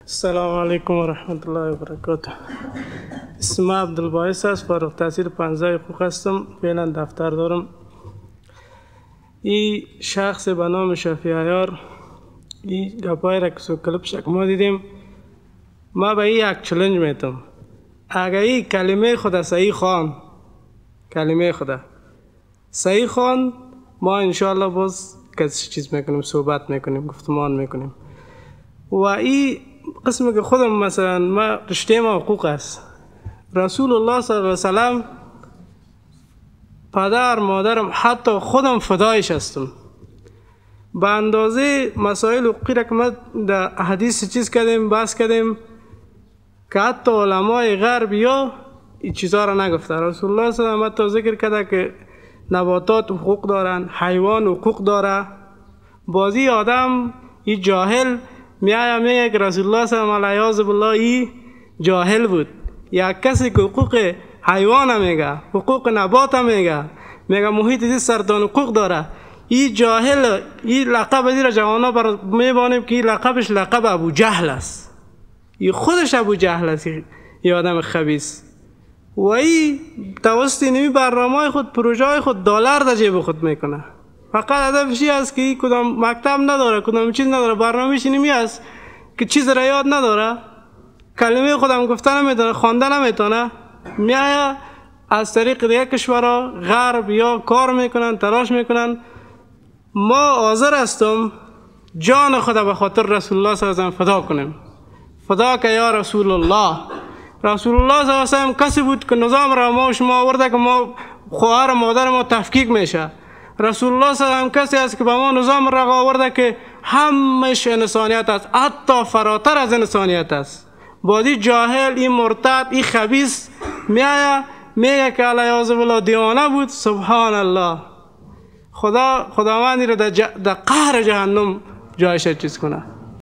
السلام علیکم و رحمت الله و برکاته. اسم عبدالباعث است. فارغ التحصیل 15 حقوق هستم. فعلا دفتر دارم. این شخص به نام شفیع عیار این گپای را که سو کلپ شک ما دیدیم، ما به این یک چلنج میتم. اگر این کلمه خدا صحیح خوان، کلمه خدا صحیح خوان، ما انشاءالله باز کسی چیز میکنیم، صحبت میکنیم، گفتمان میکنیم. و این قسمی که خودم مثلا ما رشته ما حقوق است. رسول الله صلی الله علیه وسلم، پدر مادرم، حتی خودم فدایش هستم. به اندازه مسائل حقوقی را که ما در حدیث چیز کردیم، بحث کردیم که حتی علمای غرب یا این چیزها را نگفته. رسول الله صلی الله علیه وسلم ذکر کرده که نباتات حقوق دارن، حیوان حقوق داره. بازی آدم این جاهل میگه که رسول الله صلی الله علیه و بالله این جاهل بود. یک کسی که حقوق حیوان میگه، حقوق نبات میگه محیط زیست سرطان حقوق داره، این جاهل. این لقب را جوانا بر میبانیم که این لقبش لقب ابو جهل است. این خودش ابو جهل است، این آدم خبیث. و این توسط نمی برنامه خود، پروژه خود دلار در جیب خود میکنه. فقط هدفش است که کدام مکتب نداره، کدام چیز نداره، برنامه‌اش اینمی است که چیز را یاد نداره، کلمه خودم گفتن نمیتونه، خواندن نمیتونه، میاد از طریق دیگه کشورها غرب یا کار میکنن، تلاش میکنن. ما حاضر هستم جان خدا به خاطر رسول الله صلی الله علیه و سلم فدا کنیم. فدا که یا رسول الله. رسول الله صلی الله علیه و سلم کسی بود که نظام را ما و شما آورده که ما خواهر و مادر ما تفکیک میشه. رسول الله صلی الله علیه و سلم کسی است که به ما نظام را آورده که همش انسانیت است، حتی فراتر از انسانیت است. بازی جاهل، این مرتد، این خبیث میگه که علیه بالله دیوانه بود. سبحان الله. خداوندی را در قهر جهنم جایش چیز کنه.